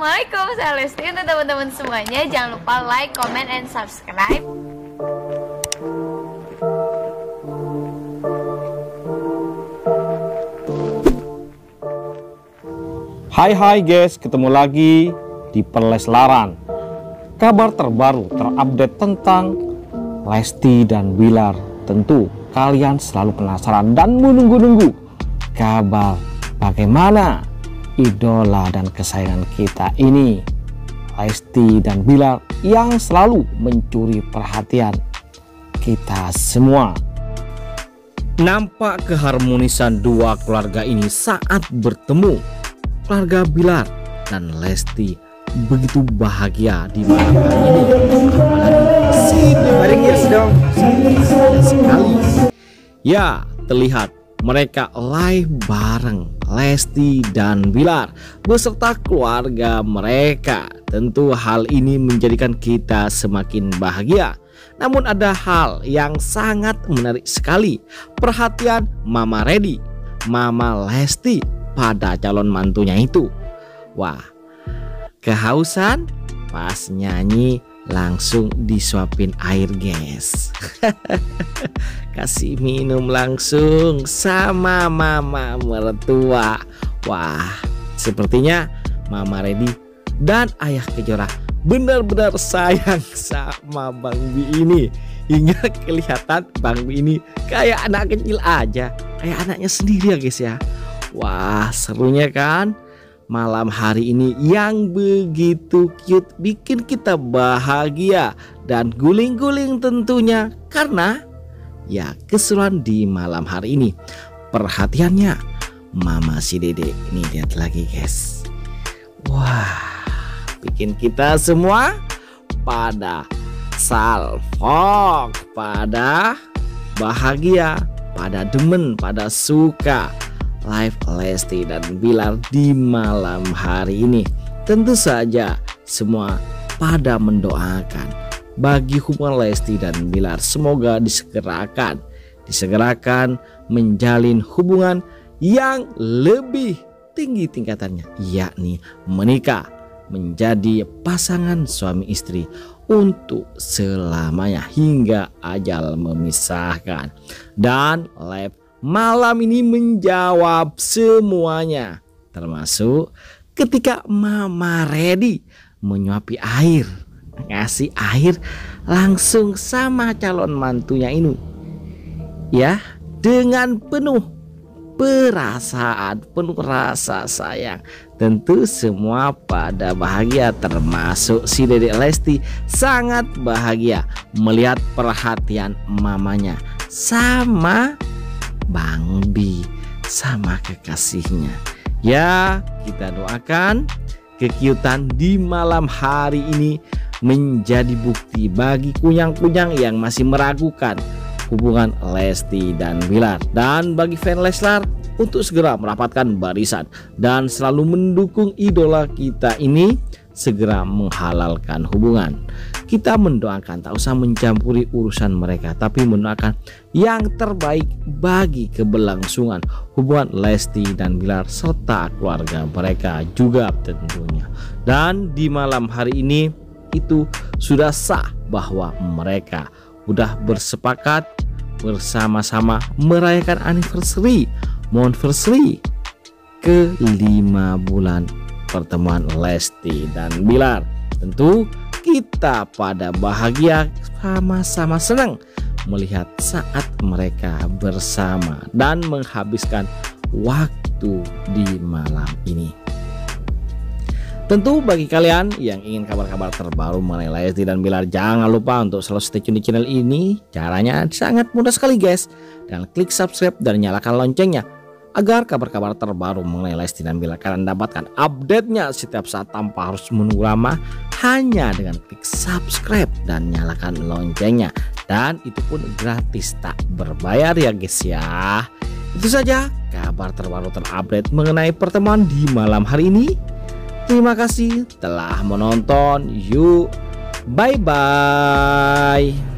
Assalamualaikum, saya Lesti. Untuk teman-teman semuanya, jangan lupa like, comment, and subscribe. Hai guys, ketemu lagi di Perleslaran. Kabar terbaru terupdate tentang Lesti dan Bilar. Tentu kalian selalu penasaran dan menunggu-nunggu kabar bagaimana idola dan kesayangan kita ini, Lesti dan Bilar, yang selalu mencuri perhatian kita semua. Nampak keharmonisan dua keluarga ini saat bertemu. Keluarga Bilar dan Lesti begitu bahagia di malam hari ini. Sekali ya, terlihat mereka live bareng Lesti dan Bilar beserta keluarga mereka. Tentu hal ini menjadikan kita semakin bahagia. Namun ada hal yang sangat menarik sekali, perhatian Mama Redi, Mama Lesti pada calon mantunya itu. Wah, kehausan pas nyanyi langsung disuapin air guys. Kasih minum langsung sama mama mertua. Wah, sepertinya Mama Redi dan Ayah Kejora benar-benar sayang sama Bang Bi ini, hingga kelihatan Bang Bi ini kayak anak kecil aja, kayak anaknya sendiri ya guys ya. Wah, serunya kan malam hari ini yang begitu cute, bikin kita bahagia dan guling-guling tentunya, karena ya keseruan di malam hari ini. Perhatiannya Mama si Dede ini, lihat lagi guys. Wah, bikin kita semua pada salfok, pada bahagia, pada demen, pada suka live Lesti dan Bilar di malam hari ini. Tentu saja semua pada mendoakan bagi hubungan Lesti dan Bilar, semoga disegerakan menjalin hubungan yang lebih tinggi tingkatannya, yakni menikah, menjadi pasangan suami istri untuk selamanya hingga ajal memisahkan. Dan live malam ini menjawab semuanya, termasuk ketika Mama Redi menyuapi air, ngasih air langsung sama calon mantunya ini, ya, dengan penuh perasaan, penuh rasa sayang. Tentu semua pada bahagia, termasuk si Dedek Lesti sangat bahagia melihat perhatian mamanya sama Bang Bi, sama kekasihnya. Ya, kita doakan kekiutan di malam hari ini menjadi bukti bagi kunyang-kunyang yang masih meragukan hubungan Lesti dan Bilar, dan bagi fan Leslar untuk segera merapatkan barisan dan selalu mendukung idola kita ini segera menghalalkan hubungan. Kita mendoakan, tak usah mencampuri urusan mereka, tapi mendoakan yang terbaik bagi keberlangsungan hubungan Lesti dan Bilar serta keluarga mereka juga tentunya. Dan di malam hari ini itu sudah sah bahwa mereka sudah bersepakat bersama-sama merayakan anniversary ke-5 bulan pertemuan Lesti dan Bilar. Tentu kita pada bahagia, sama-sama senang melihat saat mereka bersama dan menghabiskan waktu di malam ini. Tentu bagi kalian yang ingin kabar-kabar terbaru mengenai Lesti dan Bilar, jangan lupa untuk selalu stay tune di channel ini. Caranya sangat mudah sekali guys, dan klik subscribe dan nyalakan loncengnya agar kabar-kabar terbaru mengenai Lesti dan Bilar kalian dapatkan update-nya setiap saat tanpa harus menunggu lama, hanya dengan klik subscribe dan nyalakan loncengnya. Dan itu pun gratis, tak berbayar ya guys ya. Itu saja kabar terbaru terupdate mengenai pertemuan di malam hari ini. Terima kasih telah menonton. Yuk, bye bye.